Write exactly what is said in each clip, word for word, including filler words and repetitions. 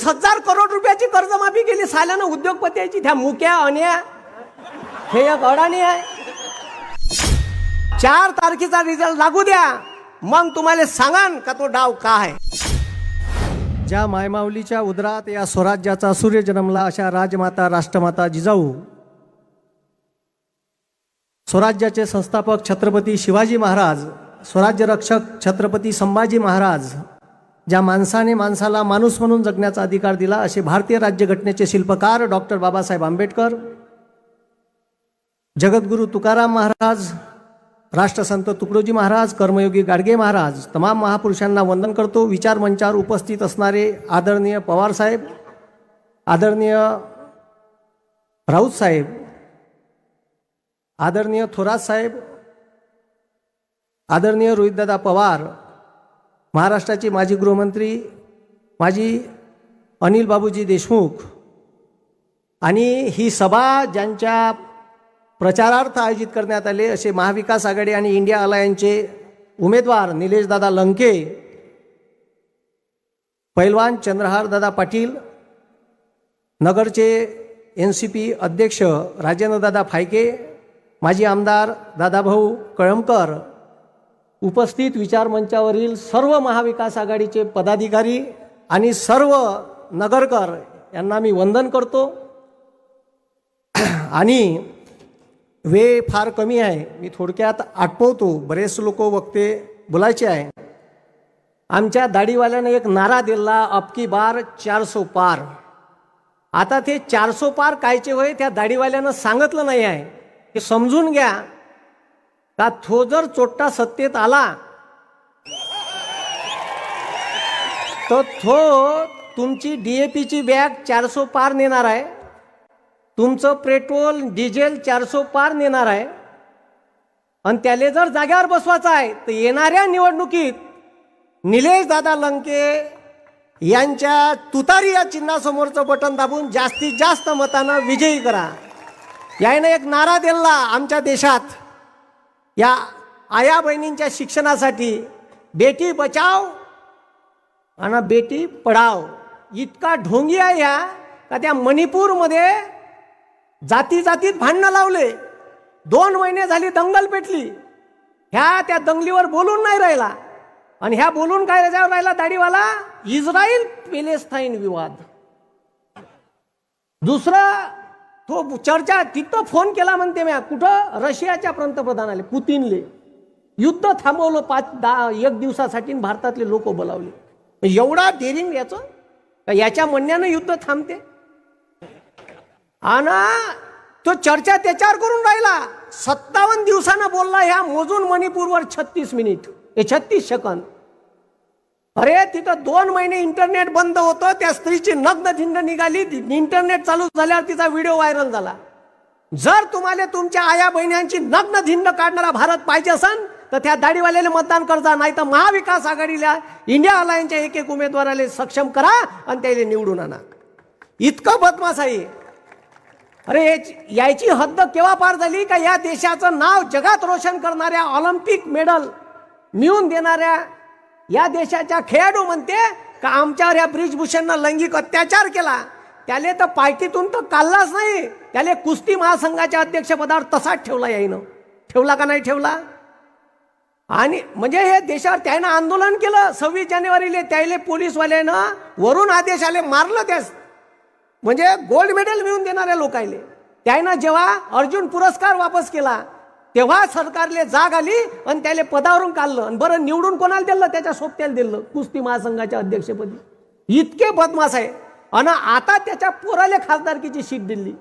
हजार करोड रुपयाची कर्जमाफी केली साल्यानं उद्योगपतीची. त्या मुक्या अन्या हे एक अडाणी आहे. चार तारखेचा रिझल्ट लागू द्या, मग तुम्हाला सांगान का तो डाव का आहे. ज्या मायमाऊलीच्या उदरात या स्वराज्याचा सूर्य जन्मला अशा राजमाता राष्ट्रमाता जिजाऊ, स्वराज्याचे संस्थापक छत्रपती शिवाजी महाराज, स्वराज्य रक्षक छत्रपती संभाजी महाराज, ज्या माणसाने माणसाला माणूस म्हणून जगण्याचा अधिकार दिला असे भारतीय राज्यघटनेचे शिल्पकार डॉक्टर बाबासाहेब आंबेडकर, जगद्गुरु तुकाराम महाराज, राष्ट्रसंत तुकडोजी महाराज, कर्मयोगी गाडगे महाराज, तमाम महापुरुषांना वंदन करतो. विचार मंचावर उपस्थित असणारे आदरणीय पवार साहेब, आदरणीय राऊत साहेब, आदरणीय थोरात साहेब, आदरणीय रोहितदादा पवार, महाराष्ट्राचे माजी गृहमंत्री माजी अनिल बाबूजी देशमुख, आणि ही सभा ज्यांच्या प्रचारार्थ आयोजित करण्यात आले असे महाविकास आघाडी आणि इंडिया अलायन्सचे उमेदवार निलेशदादा लंके, पैलवान चंद्रहारदादा पाटील, नगरचे एन सी पी अध्यक्ष राजेंद्रदादा फायके, माजी आमदार दादाभाऊ कळमकर, उपस्थित विचारमंचावरील सर्व महाविकास आघाडीचे पदाधिकारी आणि सर्व नगरकर यांना मी वंदन करतो. आणि वेळ फार कमी आहे, मी थोडक्यात आटपवतो. बरेच लोक वक्ते बोलायचे आहे. आमच्या दाढीवाल्याने एक नारा दिला, अबकी बार चारसो पार. आता ते चारसो पार कायचे होय त्या दाढीवाल्यानं सांगितलं नाही आहे. हे समजून घ्या का तो जर चोट्टा सत्तेत आला तर तो तुमची डीएपीची बॅग चारसो पार नेणार आहे, तुमचं पेट्रोल डिझेल चारसो पार नेणार आहे. आणि त्याले जर जाग्यावर बसवायचं आहे तर येणाऱ्या निवडणुकीत निलेश दादा लंके यांच्या तुतारी या चिन्हासमोरचं बटन दाबून जास्तीत जास्त मतानं विजयी करा. याने एक नारा दिला आमच्या देशात या आया बहिणींच्या शिक्षणासाठी, बेटी बचाव आणि बेटी पढाव. इतका ढोंगी आहे या का त्या मणिपूरमध्ये जाती जातीत भांडणं लावले. दोन महिने झाली दंगल पेटली. ह्या त्या दंगलीवर बोलून नाही राहिला. आणि ह्या बोलून काय रजावर राहिला दाढीवाला, इस्रायल पॅलेस्टाईन विवाद. दुसरा तो चर्चा तिथं फोन केला म्हणते म्या, कुठं, रशियाच्या पंतप्रधानाले पुतीनले. युद्ध थांबवलं पाच दहा एक दिवसासाठी, भारतातले लोक बोलावले. एवढा डेरिंग याचं का याच्या म्हणण्यानं युद्ध थांबते. आणि तो चर्चा त्याच्यावर करून राहिला. सत्तावन्न दिवसानं बोलला ह्या मोजून मणिपूरवर छत्तीस मिनिट हे छत्तीस सेकंद. अरे तिथं दोन महिने इंटरनेट बंद होतं. त्या स्त्रीची नग्न धिंड निघाली. इंटरनेट चालू झाल्यावर तिचा व्हिडिओ व्हायरल झाला. जर तुम्हाला तुमच्या आया बहिण्यांची नग्न धिंड काढणारा भारत पाहिजे असेल तर त्या दाढीवाल्याला मतदान करजा, नाही तर महाविकास आघाडीला इंडिया अलायन्सच्या एक एक उमेदवाराला सक्षम करा आणि त्याला निवडून आणा. इतकं बदमाश आहे. अरे याची हद्द केव्हा पार झाली का या देशाचं नाव जगात रोशन करणाऱ्या, ऑलिम्पिक मेडल मिळवून देणाऱ्या या देशाच्या खेळाडू म्हणते का आमच्यावर या ब्रिजभूषणनं लैंगिक अत्याचार केला. त्याले तर पार्टीतून तर काढलाच नाही, त्याले कुस्ती महासंघाच्या अध्यक्षपदावर तसाच ठेवला. यायनं ठेवला का नाही ठेवला. आणि म्हणजे हे देशावर त्यानं आंदोलन केलं. सव्वीस जानेवारीला त्याले पोलीसवाल्यानं वरून आदेश आले, मारलं. त्यास म्हणजे गोल्ड मेडल मिळवून देणाऱ्या लोकायले त्यानं जेव्हा अर्जुन पुरस्कार वापस केला तेव्हा सरकारले जाग आली आणि त्याला पदावरून काढलं. आणि बरं निवडून कोणाला दिलं, त्याच्या सोबत्याला दिलं, कुस्ती महासंघाच्या अध्यक्षपदी. इतके बदमाश आहे. आणि आता त्याच्या पोराले खासदारकीची सीट दिली.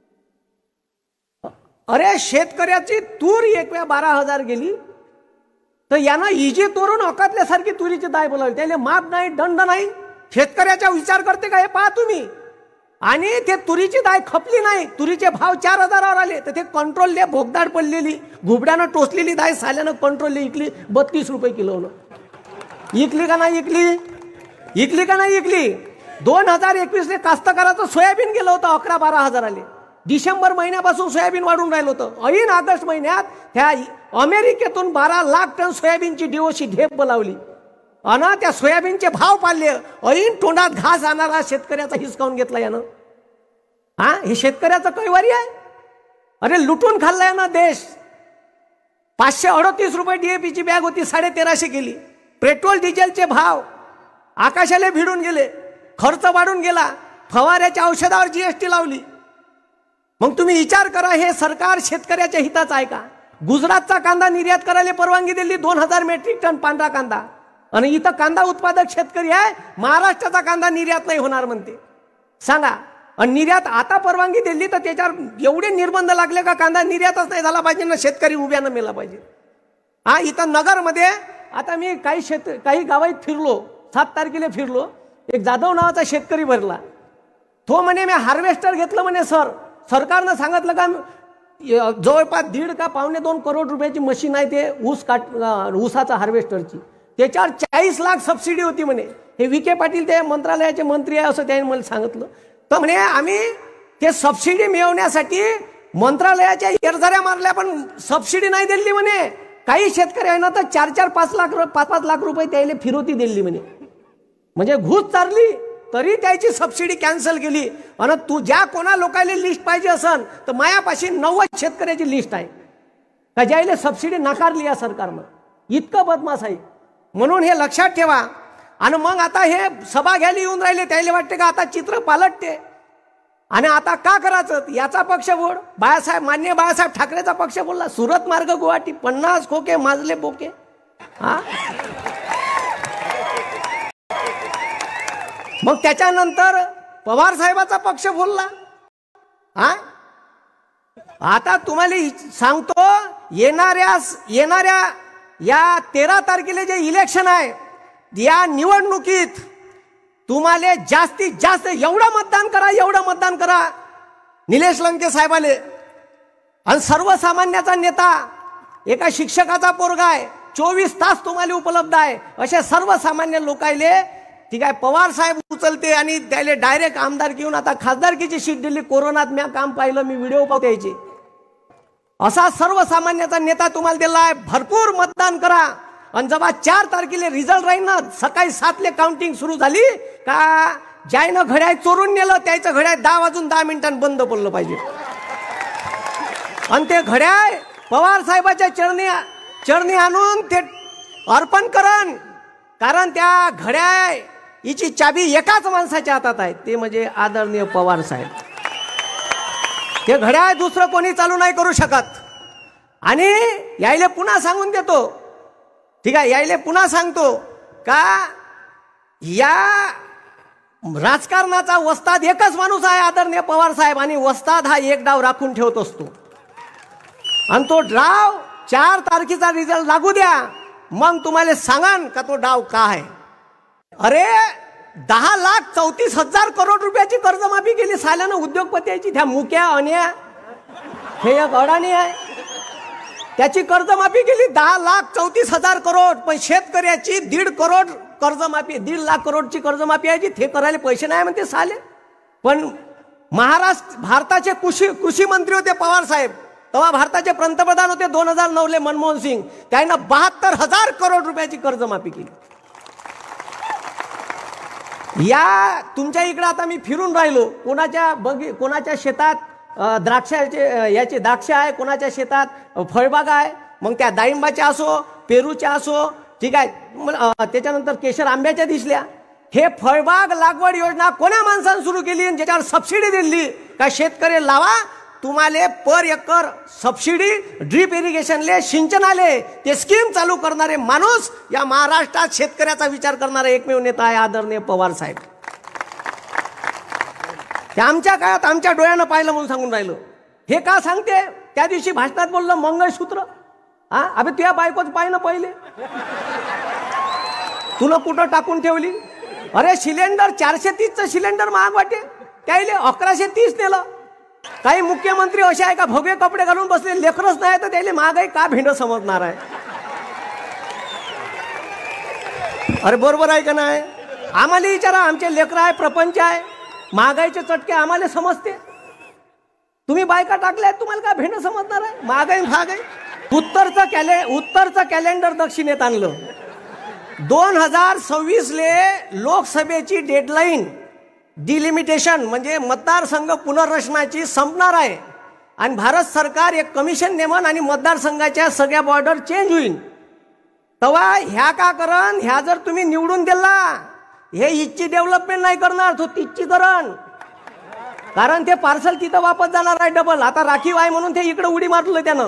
अरे शेतकऱ्याची तूर एक वेळा बारा हजार गेली तर यानं इजे तोरून अकातल्यासारखी तुरीची दाय बोलावली. त्याला माप नाही, दंड नाही. शेतकऱ्याचा विचार करते का हे पहा तुम्ही. आणि ते तुरीची दाय खपली नाही. तुरीचे भाव चार हजारावर आले तर ते कंट्रोलले भोगदाड पडलेली घुबड्यानं टोचलेली दाय साल्यानं कंट्रोलले इकली बत्तीस रुपये किलोनं. इकली का नाही इकली, इकली का नाही इकली. दोन हजार एकवीसले कास्तकाराचं सोयाबीन गेलं होतं अकरा बारा हजार आले. डिसेंबर महिन्यापासून सोयाबीन वाढून राहिलं होतं. ऐन ऑगस्ट महिन्यात ह्या अमेरिकेतून बारा लाख टन सोयाबीनची डीओसी ढेप बोलावली. अन त्या सोयाबीनचे भाव पाडले, ऐन तोंडात घास आणणारा शेतकऱ्याचा हिसकावून घेतला यानं. हा, हे शेतकऱ्याचं कैवारी आहे. अरे लुटून खाल्लाय ना देश. पाचशे अडतीस रुपये डीएपीची बॅग होती, साडे तेराशे केली. पेट्रोल डिझेलचे भाव आकाशाला भिडून गेले, खर्च वाढून गेला, फवाऱ्याच्या औषधावर जीएसटी लावली. मग तुम्ही विचार करा, हे सरकार शेतकऱ्याच्या हिताचं आहे का? गुजरातचा कांदा निर्यात करायला परवानगी दिली, दोन हजार मेट्रिक टन पांढरा कांदा. आणि इथं कांदा उत्पादक शेतकरी आहे, महाराष्ट्राचा कांदा निर्यात नाही होणार म्हणते. सांगा. आणि निर्यात आता परवानगी दिली तर त्याच्यावर एवढे निर्बंध लागले का कांदा निर्यातच नाही झाला पाहिजे ना, शेतकरी उभ्यानं मेला पाहिजे. हा, इथं नगरमध्ये आता मी काही शेत काही गावात फिरलो, सात तारखेला फिरलो. एक जाधव नावाचा शेतकरी भरला. तो म्हणे मी हार्वेस्टर घेतलं म्हणे. सर सरकारनं सांगितलं का जवळपास दीड का पावणे दोन करोड रुपयाची मशीन आहे ते ऊस काट ऊसाचा हार्वेस्टरची, त्याच्यावर चाळीस लाख सबसिडी होती म्हणे. हे विखे पाटील ते मंत्रालयाचे मंत्री आहे असं त्याने मला सांगितलं. तर म्हणे आम्ही ते सबसिडी मिळवण्यासाठी मंत्रालयाच्या एरझऱ्या मारल्या पण सबसिडी नाही दिली म्हणे. काही शेतकरी आहे ना तर चार चार पाच लाख पाच पाच लाख रुपये त्याला फिरवती दिली म्हणे. म्हणजे घुस चालली तरी त्याची सबसिडी कॅन्सल केली. आणि तू ज्या कोणा लोकांना लिस्ट पाहिजे असन तर मायापाशी नव्वद शेतकऱ्याची लिस्ट आहे का ज्याला सबसिडी नाकारली या सरकारनं. इतकं बदमाश आहे. म्हणून हे लक्षात ठेवा. आणि मग आता हे सभा घ्यायला येऊन राहिले, त्याला वाटते का आता चित्र पालटते आणि आता का करायचं. याचा पक्ष बोल, बाळासाहेब मान्य बाळासाहेब ठाकरेचा पक्ष बोलला, सुरत मार्ग गुवाहाटी पन्नास खोके माजले बोके. हा, मग त्याच्यानंतर पवार साहेबाचा पक्ष बोलला. हा, आता तुम्हाला सांगतो, येणाऱ्या येणाऱ्या या तेरा तारखेला जे इलेक्शन आहे या निवडणुकीत तुम्हाला जास्तीत जास्त एवढं मतदान करा, एवढं मतदान करा निलेश लंके साहेबाले. आणि सर्वसामान्याचा नेता, एका शिक्षकाचा पोरगा आहे, चोवीस तास तुम्हाला उपलब्ध आहे, अशा सर्वसामान्य लोकायले ठीक आहे पवार साहेब उचलते आणि त्याला डायरेक्ट आमदार घेऊन आता खासदारकीची सीट दिली. कोरोनात मी काम पाहिलं, मी व्हिडिओ पाहतो यायचे. असा सर्वसामान्याचा नेता तुम्हाला दिला आहे. भरपूर मतदान करा. आणि जेव्हा चार तारखेला रिझल्ट राहील ना, सकाळी सातले काउंटिंग सुरू झाली का ज्यानं घड्याळ चोरून नेलं त्याचं घड्याळ दहा वाजून दहा मिनिटांनी बंद पडलं पाहिजे. आणि ते घड्याळ पवार साहेबाच्या चरणी चरणी आणून ते अर्पण करण. कारण त्या घड्याळ हिची चाबी एकाच माणसाच्या हातात आहे, ते म्हणजे आदरणीय पवार साहेब. ते घड्याळ दुसरं कोणी चालू नाही करू शकत. आणि यायले पुन्हा सांगून देतो, ठीक आहे, यायले पुन्हा सांगतो का या राजकारणाचा वस्ताद एकच माणूस आहे, आदरणीय पवार साहेब. आणि वस्ताद हा एक डाव राखून ठेवत असतो. आणि तो डाव चार तारखेचा रिझल्ट लागू द्या, मग तुम्हाला सांगान का तो डाव का आहे. अरे दहा लाख चौतीस हजार करोड रुपयाची कर्जमाफी केली साल्यानं उद्योगपतीची. त्या मुक्या अन्या हे एक अडाणी आहे, त्याची कर्जमाफी केली दहा लाख चौतीस हजार करोड. पण शेतकऱ्याची दीड करोड कर्जमाफी, दीड लाख करोडची कर्जमाफी आहे, ते करायला पैसे नाही म्हणते साले. पण महाराष्ट्र भारताचे कृषी कृषी मंत्री होते पवार साहेब, तेव्हा भारताचे पंतप्रधान होते दोन हजार नऊले मनमोहन सिंग. त्यानं बहात्तर हजार करोड रुपयाची कर्जमाफी केली. या तुमच्या इकडे आता मी फिरून राहिलो, कोणाच्या बगी कोणाच्या शेतात द्राक्षाचे याचे द्राक्ष आहे, कोणाच्या शेतात फळबाग आहे. मग त्या डाळिंबाच्या असो, पेरूच्या असो, ठीक आहे, त्याच्यानंतर केशर आंब्याच्या दिसल्या. हे फळबाग लागवड योजना कोण्या माणसाने सुरू केली आणि ज्याच्यावर सबसिडी दिली का शेतकरी लावा, तुम्हाला पर एकर सबसिडी, ड्रीप इरिगेशनले, सिंचनाले ते स्कीम चालू करणारे माणूस या महाराष्ट्रात शेतकऱ्याचा विचार करणारा एकमेव नेता आहे आदरणीय पवार साहेब. ते आमच्या काळात आमच्या डोळ्यानं पाहिलं म्हणून सांगून राहिलो. हे का सांगते, त्या दिवशी भाषणात बोललं मंगळसूत्र. हा, अबे तुझ्या बायकोच पाहिलं पहिले, तुला कुठं टाकून ठेवली. अरे सिलेंडर चारशे तीसचं सिलेंडर महाग वाटे, त्याले अकराशे तीस नेलं. काही मुख्यमंत्री असे आहे का भगवे कपडे घालून बसले, लेकरच नाही तर त्याला महागाई का भेंड समजणार आहे. अरे बरोबर आहे का नाही. आम्हाला विचारा, आमचे लेकर आहे, प्रपंच आहे, महागाईचे चटके आम्हाला समजते. तुम्ही बायका टाकल्या तुम्हाला काय भेंड समजणार आहे. महागाई महागाई. उत्तरचं कॅले उत्तरचं कॅलेंडर दक्षिणेत आणलं, दोन हजार सव्वीस ले लोकसभेची डेडलाईन डिलिमिटेशन म्हणजे मतदारसंघ पुनर्रचनाची संपणार आहे आणि भारत सरकार एक कमिशन नेमन आणि मतदारसंघाच्या सगळ्या बॉर्डर चेंज होईल. तेव्हा ह्या का करण, ह्या जर तुम्ही निवडून दिला हे इथची डेव्हलपमेंट नाही करणार, तो तिथची करण. कारण ते पार्सल तिथं वापस जाणार आहे डबल. आता राखीव आहे म्हणून ते इकडे उडी मारलं त्यानं.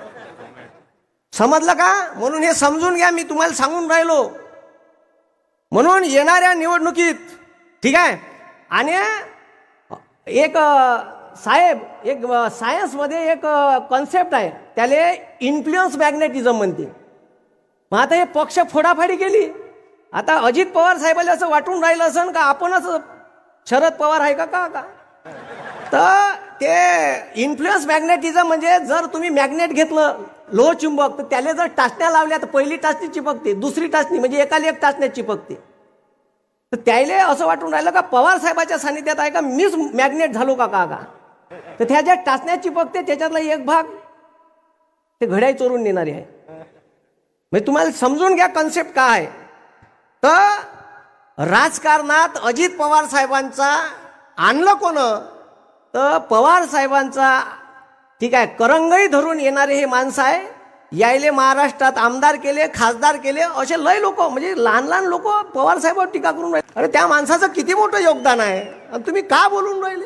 समजलं का? म्हणून हे समजून घ्या, मी तुम्हाला सांगून राहिलो. म्हणून येणाऱ्या निवडणुकीत ठीक आहे. आणि एक साहेब एक सायन्समध्ये एक कॉन्सेप्ट आहे, त्याला इन्फ्लुएन्स मॅग्नेटिझम म्हणते. मग आता हे पक्ष फोडाफाडी केली. आता अजित पवार साहेबाला असं वाटून राहिलं असन का आपणच शरद पवार आहे का का का तर ते इन्फ्लुएन्स मॅग्नेटिझम म्हणजे जर तुम्ही मॅग्नेट घेतलं लोहचुंबक तर त्याला जर टाचण्या लावल्या तर पहिली टाचणी चिपकते, दुसरी टाचणी म्हणजे एकाला एक टाचण्या चिपकते. तर त्याला असं वाटून राहिलं का पवार साहेबाच्या सानिध्यात आहे का मीच मॅग्नेट झालो का का का तर त्या ज्या टाचण्या चिपकते त्याच्यातला एक भाग ते घड्याळ चोरून नेणारे आहे. म्हणजे तुम्हाला समजून घ्या कन्सेप्ट काय आहे. तर राजकारणात अजित पवार साहेबांचा आणलं कोण तर पवार साहेबांचा ठीक आहे करंगई धरून येणारे हे माणसं आहे. यायले महाराष्ट्रात आमदार केले, खासदार केले, असे लय लोक म्हणजे लहान लहान लोक पवार साहेबांवर टीका करून राहिले. अरे त्या माणसाचं किती मोठं योगदान आहे आणि तुम्ही का बोलून राहिले.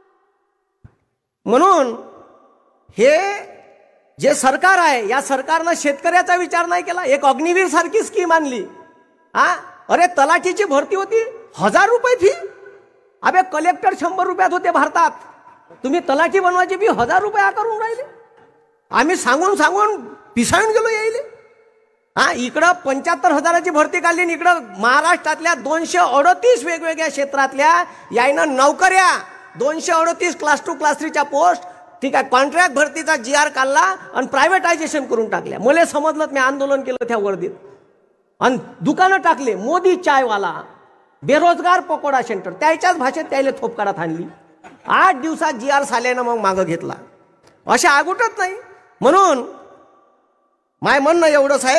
म्हणून हे जे सरकार आहे या सरकारनं शेतकऱ्याचा विचार नाही केला. एक अग्निवीर सारखी स्कीम आणली. हा अरे तलाठीची भरती होती हजार रुपये फी. अबे कलेक्टर शंभर रुपयात होते भारतात, तुम्ही तलाठी बनवायची फी हजार रुपये आकारून राहिले. आम्ही सांगून सांगून पिसाळून गेलो यायले. हा इकडं पंच्याहत्तर हजाराची भरती काढली आणि इकडं महाराष्ट्रातल्या दोनशे अडतीस वेगवेगळ्या क्षेत्रातल्या यायनं नोकऱ्या दोनशे अडतीस क्लास टू क्लास थ्रीच्या पोस्ट ठीक आहे कॉन्ट्रॅक्ट भरतीचा जी आर काढला आणि प्रायव्हेटायझेशन करून टाकल्या. मला समजलं, मी आंदोलन केलं त्या वर्दीत आणि दुकानं टाकले. मोदी चायवाला, बेरोजगार पकोडा सेंटर, त्याच्याच भाषेत त्याला थोपकारात आणली. आठ दिवसात जी आर साल्यानं मग मागं घेतला. अशा आगुटच नाही. म्हणून माय म्हणणं एवढंच आहे,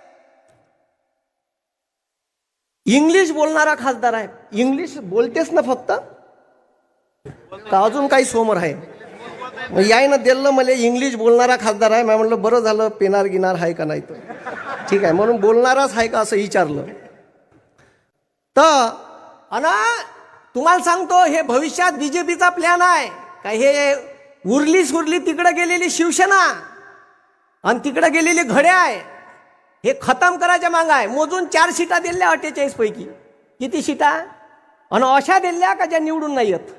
इंग्लिश बोलणारा खासदार आहे. इंग्लिश बोलतेस ना फक्त का अजून काही समोर आहे. यायनं दिलं मला इंग्लिश बोलणारा खासदार आहे. मी म्हणलं बरं झालं पेनार गिनार आहे का नाही तर ठीक आहे म्हणून बोलणाराच आहे का असं विचारलं. तर अना तुम्हाला सांगतो हे भविष्यात बीजेपीचा प्लॅन आहे का. हे उरली सुरली तिकडे गेलेली शिवसेना आणि तिकडे गेलेली घड्या आहे हे खतम करायच्या मागं आहे. मोजून चार सीटा दिल्या अठ्ठेचाळीस पैकी. किती सीटा आणि अशा दिल्या का ज्या निवडून नाही येत.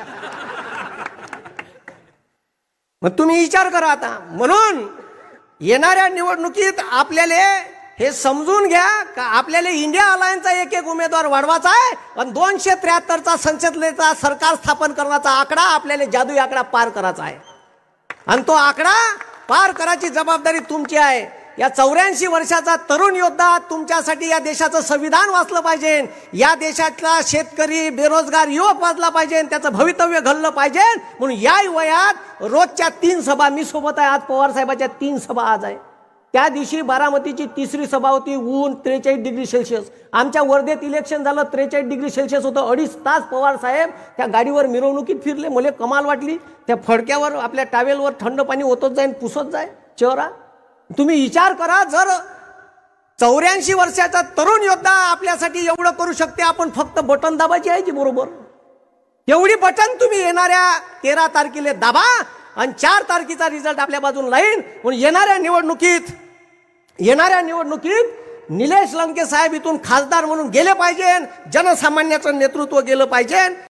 मग तुम्ही विचार करा आता. म्हणून येणाऱ्या निवडणुकीत आपल्याला हे समजून घ्या का आपल्याला इंडिया अलायन्सचा एक एक उमेदवार वाढवायचा आहे आणि दोनशे त्र्याहत्तरचा संसदेचा सरकार स्थापन करण्याचा आकडा आपल्याला जादुई आकडा पार करायचा आहे. आणि तो आकडा पार करायची जबाबदारी तुमची आहे. या चौऱ्याऐंशी वर्षाचा तरुण योद्धा तुमच्यासाठी या देशाचं संविधान वाचलं पाहिजे. या देशातला शेतकरी बेरोजगार युवक वाचला पाहिजे, त्याचं भवितव्य घडलं पाहिजे. म्हणून या वयात रोजच्या तीन सभा मी सोबत आहे. आज पवार साहेबाच्या तीन सभा आज आहे. त्या दिवशी बारामतीची तिसरी सभा होती. ऊन त्रेचाळीस डिग्री सेल्सिअस. आमच्या वर्धेत इलेक्शन झालं त्रेचाळीस डिग्री सेल्सिअस होतं. अडीच तास पवार साहेब त्या गाडीवर मिरवणुकीत फिरले. मला कमाल वाटली. त्या फडक्यावर आपल्या टावेलवर थंड पाणी ओतत जाईन पुसत जाय चेहरा. तुम्ही विचार करा, जर चौऱ्याऐंशी वर्षाचा तरुण योद्धा आपल्यासाठी एवढं करू शकते, आपण फक्त बटन दाबायची आहे की बरोबर एवढी बटन तुम्ही येणाऱ्या तेरा तारखेला दाबा आणि चार तारखेचा रिझल्ट आपल्या बाजून लाईन. म्हणून येणाऱ्या निवडणुकीत येणाऱ्या निवडणुकीत निलेश लंके साहेब इथून खासदार म्हणून गेले पाहिजे. जनसामान्याचं नेतृत्व गेलं पाहिजे.